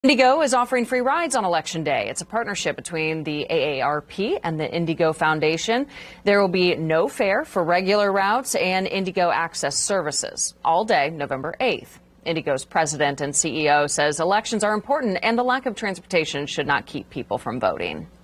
Indygo is offering free rides on Election Day. It's a partnership between the AARP and the Indygo Foundation. There will be no fare for regular routes and Indygo Access services all day, November 8th. Indygo's president and CEO says elections are important and the lack of transportation should not keep people from voting.